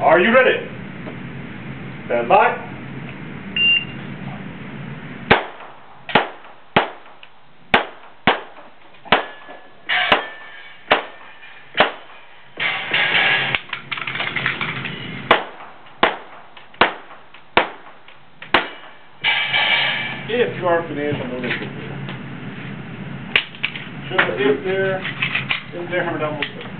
Are you ready? Stand by. If you are financial notice here. Show the if there, hammer down a little bit.